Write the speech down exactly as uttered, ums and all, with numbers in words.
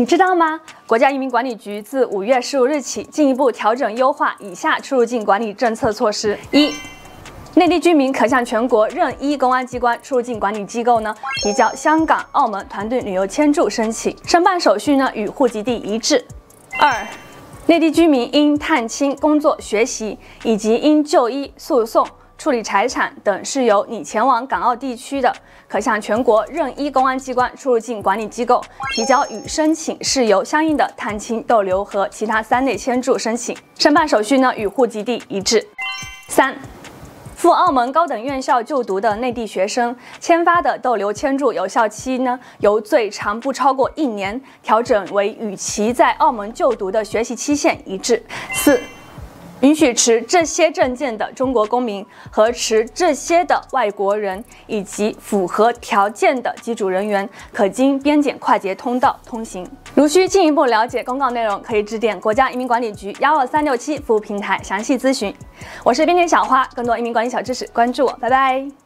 你知道吗？国家移民管理局自五月十五日起，进一步调整优化以下出入境管理政策措施：一、内地居民可向全国任一公安机关出入境管理机构呢提交香港、澳门团队旅游签注申请，申办手续呢与户籍地一致。二、内地居民因探亲、工作、学习以及因就医、诉讼、处理财产等是由你前往港澳地区的，可向全国任一公安机关出入境管理机构提交与申请事由相应的探亲、逗留和其他三类签注申请，申办手续呢与户籍地一致。三、赴澳门高等院校就读的内地学生签发的逗留签注有效期呢，由最长不超过一年调整为与其在澳门就读的学习期限一致。四、允许持这些证件的中国公民和持这些的外国人以及符合条件的机组人员，可经边检快捷通道通行。如需进一步了解公告内容，可以致电国家移民管理局幺二三六七服务平台详细咨询。我是边检小花，更多移民管理小知识，关注我，拜拜。